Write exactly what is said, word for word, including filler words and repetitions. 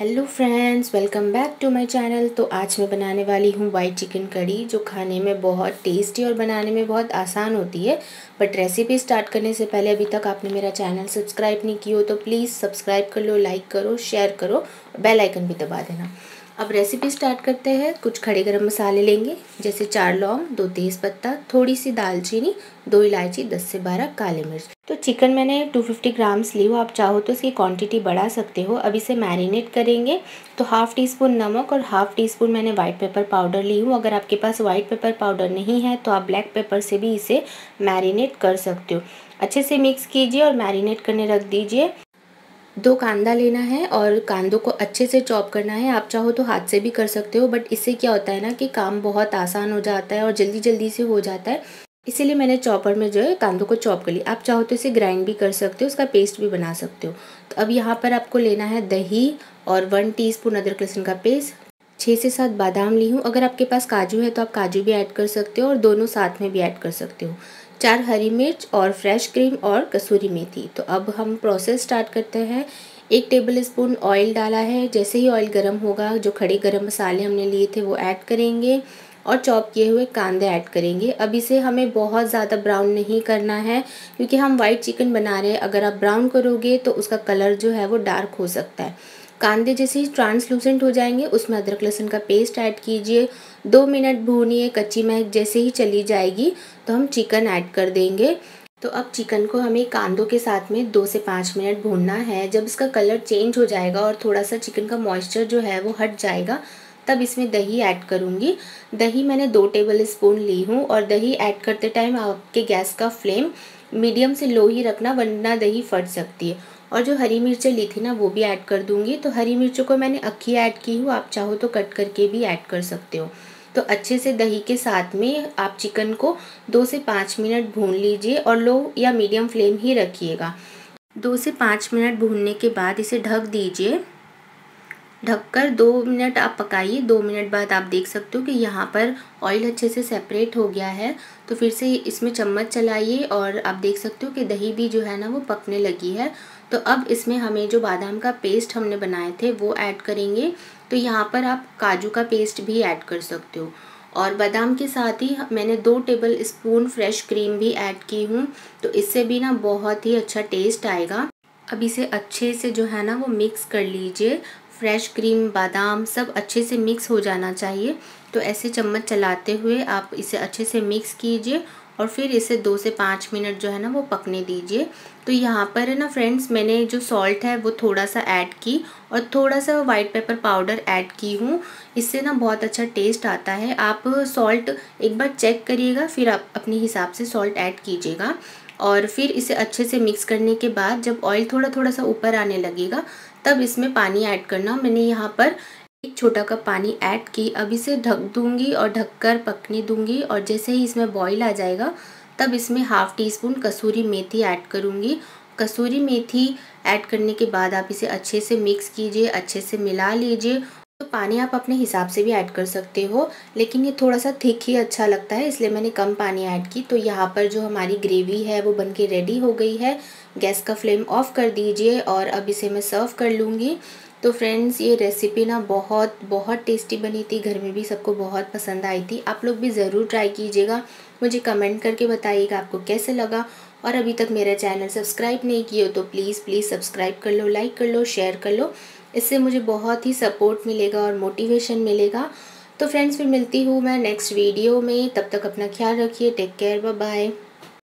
Hello friends, welcome back to my channel. तो आज मैं बनाने वाली हूँ वाइट चिकन करी, जो खाने में बहुत टेस्टी और बनाने में बहुत आसान होती है। बट रेसिपी स्टार्ट करने से पहले अभी तक आपने मेरा चैनल सब्सक्राइब नहीं किया हो तो प्लीज़ सब्सक्राइब कर लो, लाइक करो, शेयर करो और बेल आइकन भी दबा देना। अब रेसिपी स्टार्ट करते हैं। कुछ खड़े गरम मसाले लेंगे, जैसे चार लौंग, दो तेज़ पत्ता, थोड़ी सी दालचीनी, दो इलायची, दस से बारह काले मिर्च। तो चिकन मैंने दो सौ पचास ग्राम्स ली हो, आप चाहो तो इसकी क्वांटिटी बढ़ा सकते हो। अब इसे मैरिनेट करेंगे। तो हाफ़ टी स्पून नमक और हाफ़ टी स्पून मैंने वाइट पेपर पाउडर ली हूँ। अगर आपके पास वाइट पेपर पाउडर नहीं है तो आप ब्लैक पेपर से भी इसे मैरिनेट कर सकते हो। अच्छे से मिक्स कीजिए और मैरिनेट करने रख दीजिए। दो कांदा लेना है और कांदों को अच्छे से चॉप करना है। आप चाहो तो हाथ से भी कर सकते हो, बट इससे क्या होता है ना कि काम बहुत आसान हो जाता है और जल्दी जल्दी से हो जाता है। इसीलिए मैंने चॉपर में जो है कांदों को चॉप कर लिया। आप चाहो तो इसे ग्राइंड भी कर सकते हो, उसका पेस्ट भी बना सकते हो। तो अब यहाँ पर आपको लेना है दही और वन टीस्पून अदरक लहसुन का पेस्ट। छः से सात बादाम ली हूँ। अगर आपके पास काजू है तो आप काजू भी ऐड कर सकते हो और दोनों साथ में भी ऐड कर सकते हो। चार हरी मिर्च और फ्रेश क्रीम और कसूरी मेथी। तो अब हम प्रोसेस स्टार्ट करते हैं। एक टेबल स्पून ऑयल डाला है। जैसे ही ऑयल गर्म होगा, जो खड़े गरम मसाले हमने लिए थे वो ऐड करेंगे और चॉप किए हुए कांदे ऐड करेंगे। अब इसे हमें बहुत ज़्यादा ब्राउन नहीं करना है, क्योंकि हम वाइट चिकन बना रहे हैं। अगर आप ब्राउन करोगे तो उसका कलर जो है वो डार्क हो सकता है। कांदे जैसे ही ट्रांसलूसेंट हो जाएंगे, उसमें अदरक लहसुन का पेस्ट ऐड कीजिए। दो मिनट भूनिए। कच्ची महक जैसे ही चली जाएगी तो हम चिकन ऐड कर देंगे। तो अब चिकन को हमें कांदों के साथ में दो से पाँच मिनट भूनना है। जब इसका कलर चेंज हो जाएगा और थोड़ा सा चिकन का मॉइस्चर जो है वो हट जाएगा, तब इसमें दही ऐड करूँगी। दही मैंने दो टेबल स्पून ली हूँ और दही ऐड करते टाइम आपके गैस का फ्लेम मीडियम से लो ही रखना, वरना दही फट सकती है। और जो हरी मिर्चें ली थी ना, वो भी ऐड कर दूँगी। तो हरी मिर्चों को मैंने अक्खी ऐड की हूँ, आप चाहो तो कट करके भी ऐड कर सकते हो। तो अच्छे से दही के साथ में आप चिकन को दो से पाँच मिनट भून लीजिए और लो या मीडियम फ्लेम ही रखिएगा। दो से पाँच मिनट भूनने के बाद इसे ढक दीजिए। ढककर दो मिनट आप पकाइए। दो मिनट बाद आप देख सकते हो कि यहाँ पर ऑयल अच्छे से सेपरेट हो गया है। तो फिर से इसमें चम्मच चलाइए और आप देख सकते हो कि दही भी जो है ना वो पकने लगी है। तो अब इसमें हमें जो बादाम का पेस्ट हमने बनाए थे वो ऐड करेंगे। तो यहाँ पर आप काजू का पेस्ट भी ऐड कर सकते हो और बादाम के साथ ही मैंने दो टेबल स्पून फ्रेश क्रीम भी ऐड की हूँ। तो इससे भी ना बहुत ही अच्छा टेस्ट आएगा। अब इसे अच्छे से जो है ना वो मिक्स कर लीजिए। फ्रेश क्रीम, बादाम सब अच्छे से मिक्स हो जाना चाहिए। तो ऐसे चम्मच चलाते हुए आप इसे अच्छे से मिक्स कीजिए और फिर इसे दो से पाँच मिनट जो है ना वो पकने दीजिए। तो यहाँ पर है ना फ्रेंड्स, मैंने जो सॉल्ट है वो थोड़ा सा ऐड की और थोड़ा सा वाइट पेपर पाउडर ऐड की हूँ। इससे ना बहुत अच्छा टेस्ट आता है। आप सॉल्ट एक बार चेक करिएगा, फिर आप अपने हिसाब से सॉल्ट ऐड कीजिएगा। और फिर इसे अच्छे से मिक्स करने के बाद जब ऑयल थोड़ा थोड़ा सा ऊपर आने लगेगा, तब इसमें पानी ऐड करना। मैंने यहाँ पर एक छोटा कप पानी ऐड की। अब इसे ढक दूंगी और ढककर पकने दूंगी और जैसे ही इसमें बॉईल आ जाएगा, तब इसमें हाफ़ टी स्पून कसूरी मेथी ऐड करूँगी। कसूरी मेथी ऐड करने के बाद आप इसे अच्छे से मिक्स कीजिए, अच्छे से मिला लीजिए। तो पानी आप अपने हिसाब से भी ऐड कर सकते हो, लेकिन ये थोड़ा सा थिक ही अच्छा लगता है, इसलिए मैंने कम पानी ऐड की। तो यहाँ पर जो हमारी ग्रेवी है वो बनके रेडी हो गई है। गैस का फ्लेम ऑफ कर दीजिए और अब इसे मैं सर्व कर लूँगी। तो फ्रेंड्स, ये रेसिपी ना बहुत बहुत टेस्टी बनी थी। घर में भी सबको बहुत पसंद आई थी। आप लोग भी ज़रूर ट्राई कीजिएगा। मुझे कमेंट करके बताइएगा आपको कैसे लगा। और अभी तक मेरा चैनल सब्सक्राइब नहीं किया हो तो प्लीज़ प्लीज़ सब्सक्राइब कर लो, लाइक कर लो, शेयर कर लो। इससे मुझे बहुत ही सपोर्ट मिलेगा और मोटिवेशन मिलेगा। तो फ्रेंड्स, फिर मिलती हूँ मैं नेक्स्ट वीडियो में। तब तक अपना ख्याल रखिए। Take care, bye bye.